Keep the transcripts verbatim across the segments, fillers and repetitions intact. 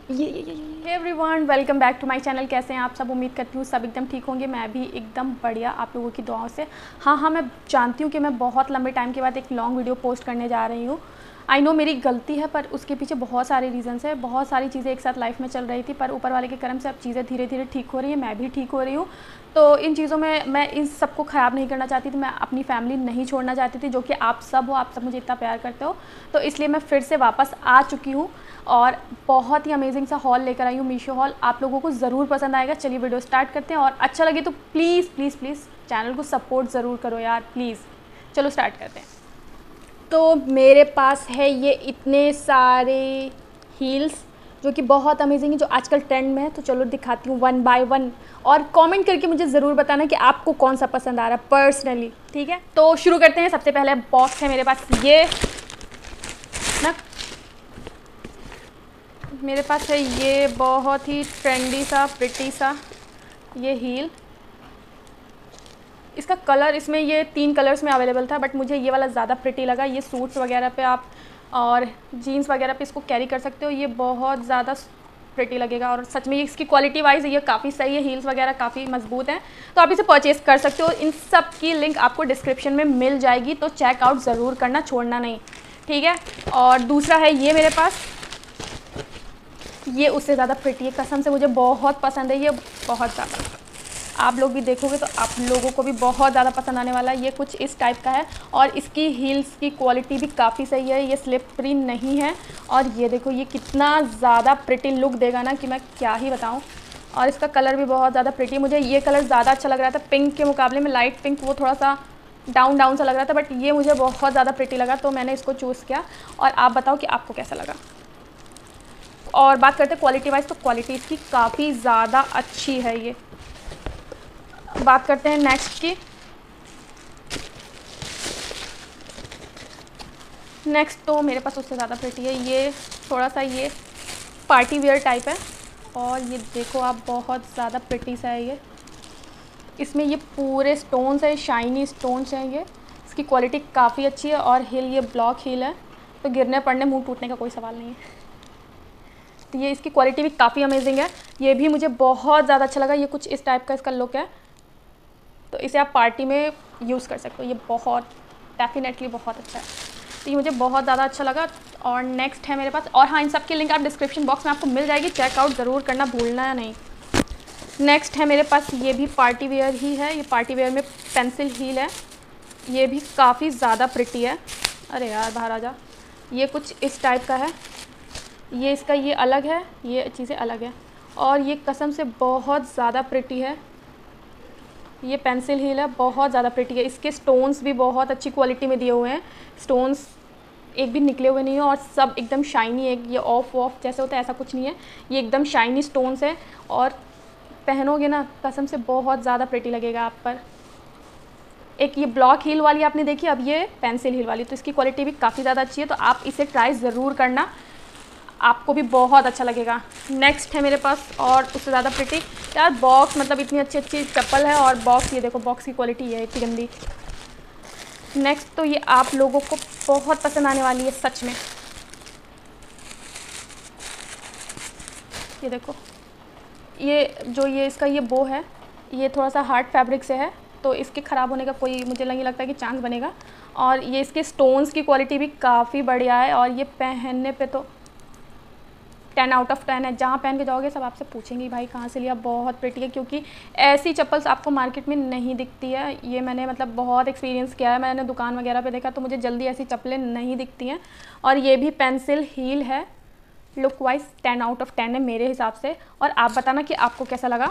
ये ये ये ये everyone, welcome back to my channel. कैसे हैं आप सब? उम्मीद करती हूँ सब एकदम ठीक होंगे। मैं भी एकदम बढ़िया आप लोगों की दुआओं से। हाँ हाँ मैं जानती हूँ कि मैं बहुत लंबे टाइम के बाद एक लॉन्ग वीडियो पोस्ट करने जा रही हूँ। आई नो मेरी गलती है, पर उसके पीछे बहुत सारे रीज़न्स है। बहुत सारी चीज़ें एक साथ लाइफ में चल रही थी, पर ऊपर वाले के करम से अब चीज़ें धीरे धीरे ठीक हो रही हैं। मैं भी ठीक हो रही हूँ। तो इन चीज़ों में मैं इन सबको ख़राब नहीं करना चाहती थी। मैं अपनी फैमिली नहीं छोड़ना चाहती थी, जो कि आप सब हो। आप सब मुझे इतना प्यार करते हो, तो इसलिए मैं फिर से वापस आ चुकी हूँ और बहुत ही अमेजिंग सा हॉल लेकर आई हूँ, मीशो हॉल। आप लोगों को ज़रूर पसंद आएगा। चलिए वीडियो स्टार्ट करते हैं, और अच्छा लगे तो प्लीज़ प्लीज़ प्लीज़ चैनल को सपोर्ट ज़रूर करो यार, प्लीज़। चलो स्टार्ट करते हैं। तो मेरे पास है ये इतने सारे हील्स जो कि बहुत अमेजिंग है, जो आजकल ट्रेंड में है। तो चलो दिखाती हूँ वन बाय वन, और कमेंट करके मुझे ज़रूर बताना कि आपको कौन सा पसंद आ रहा है पर्सनली, ठीक है? तो शुरू करते हैं। सबसे पहले बॉक्स है मेरे पास ये ना, मेरे पास है ये बहुत ही ट्रेंडी सा प्रिटी सा ये हील। इसका कलर, इसमें ये तीन कलर्स में अवेलेबल था, बट मुझे ये वाला ज़्यादा प्रिटी लगा। ये सूट्स वगैरह पे आप और जीन्स वगैरह पे इसको कैरी कर सकते हो। ये बहुत ज़्यादा प्रिटी लगेगा, और सच में इसकी क्वालिटी वाइज ये काफ़ी सही है। हील्स वगैरह काफ़ी मजबूत हैं, तो आप इसे परचेज़ कर सकते हो। इन सब की लिंक आपको डिस्क्रिप्शन में मिल जाएगी, तो चेकआउट ज़रूर करना, छोड़ना नहीं, ठीक है? और दूसरा है ये मेरे पास, ये उससे ज़्यादा प्रिटी है। कसम से मुझे बहुत पसंद है ये, बहुत ज़्यादा। आप लोग भी देखोगे तो आप लोगों को भी बहुत ज़्यादा पसंद आने वाला है। ये कुछ इस टाइप का है, और इसकी हील्स की क्वालिटी भी काफ़ी सही है। ये स्लिपरी नहीं है, और ये देखो ये कितना ज़्यादा प्रिटी लुक देगा ना कि मैं क्या ही बताऊँ। और इसका कलर भी बहुत ज़्यादा प्रिटी। मुझे ये कलर ज़्यादा अच्छा लग रहा था पिंक के मुकाबले में। लाइट पिंक वो थोड़ा सा डाउन डाउन सा लग रहा था, बट ये मुझे बहुत ज़्यादा प्रिटी लगा, तो मैंने इसको चूज़ किया। और आप बताओ कि आपको कैसा लगा। और बात करते हैं क्वालिटी वाइज, तो क्वालिटी इसकी काफ़ी ज़्यादा अच्छी है। ये बात करते हैं नेक्स्ट की। नेक्स्ट तो मेरे पास उससे ज़्यादा प्रिटी है। ये थोड़ा सा ये पार्टी वेयर टाइप है, और ये देखो आप बहुत ज़्यादा प्रिटी सा है ये। इसमें ये पूरे स्टोन्स है, शाइनी स्टोन्स हैं ये। इसकी क्वालिटी काफ़ी अच्छी है, और हिल ये ब्लॉक हिल है, तो गिरने पड़ने मुंह टूटने का कोई सवाल नहीं है। तो ये इसकी क्वालिटी भी काफ़ी अमेजिंग है। ये भी मुझे बहुत ज़्यादा अच्छा लगा। ये कुछ इस टाइप का इसका लुक है, तो इसे आप पार्टी में यूज़ कर सकते हो। ये बहुत डेफिनेटली बहुत अच्छा है, तो ये मुझे बहुत ज़्यादा अच्छा लगा। और नेक्स्ट है मेरे पास, और हाँ इन सब की लिंक आप डिस्क्रिप्शन बॉक्स में आपको मिल जाएगी, चेकआउट ज़रूर करना, भूलना नहीं। नेक्स्ट है मेरे पास, ये भी पार्टी वेयर ही है। ये पार्टी वेयर में पेंसिल हील है। ये भी काफ़ी ज़्यादा प्रिटी है। अरे यार बाहर आ जा। ये कुछ इस टाइप का है। ये इसका ये अलग है, ये चीज़ें अलग है, और ये कसम से बहुत ज़्यादा प्रिटी है। ये पेंसिल हील है, बहुत ज़्यादा प्रिटी है। इसके स्टोन्स भी बहुत अच्छी क्वालिटी में दिए हुए हैं। स्टोन्स एक भी निकले हुए नहीं है, और सब एकदम शाइनी है। ये ऑफ ऑफ जैसे होता है ऐसा कुछ नहीं है, ये एकदम शाइनी स्टोन्स है, और पहनोगे ना कसम से बहुत ज़्यादा प्रिटी लगेगा आप पर। एक ये ब्लॉक हील वाली आपने देखी, अब ये पेंसिल हील वाली, तो इसकी क्वालिटी भी काफ़ी ज़्यादा अच्छी है। तो आप इसे ट्राई ज़रूर करना, आपको भी बहुत अच्छा लगेगा। नेक्स्ट है मेरे पास, और उससे ज़्यादा प्रिटी यार बॉक्स, मतलब इतनी अच्छी अच्छी चप्पल है, और बॉक्स ये देखो, बॉक्स की क्वालिटी ये है इतनी गंदी। नेक्स्ट तो ये आप लोगों को बहुत पसंद आने वाली है सच में। ये देखो, ये जो ये इसका ये बो है, ये थोड़ा सा हार्ड फैब्रिक से है, तो इसके ख़राब होने का कोई मुझे नहीं लगता कि चांस बनेगा। और ये इसके स्टोन्स की क्वालिटी भी काफ़ी बढ़िया है, और ये पहनने पे तो टेन आउट ऑफ टेन है। जहाँ पहन के जाओगे सब आपसे पूछेंगे भाई कहाँ से लिया, बहुत प्रिटी है, क्योंकि ऐसी चप्पल्स आपको मार्केट में नहीं दिखती है। ये मैंने मतलब बहुत एक्सपीरियंस किया है, मैंने दुकान वगैरह पे देखा, तो मुझे जल्दी ऐसी चप्पलें नहीं दिखती हैं। और ये भी पेंसिल हील है। Look wise ten out of ten है मेरे हिसाब से, और आप बताना कि आपको कैसा लगा।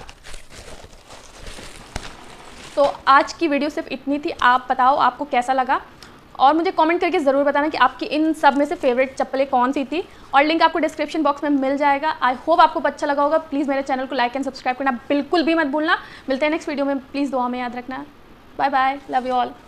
तो आज की वीडियो सिर्फ इतनी थी। आप बताओ आपको कैसा लगा, और मुझे कमेंट करके ज़रूर बताना कि आपकी इन सब में से फेवरेट चप्पलें कौन सी थी, और लिंक आपको डिस्क्रिप्शन बॉक्स में मिल जाएगा। आई होप आपको अच्छा लगा होगा। प्लीज़ मेरे चैनल को लाइक एंड सब्सक्राइब करना बिल्कुल भी मत भूलना। मिलते हैं नेक्स्ट वीडियो में, प्लीज़ दुआ में याद रखना। Bye bye, love you all.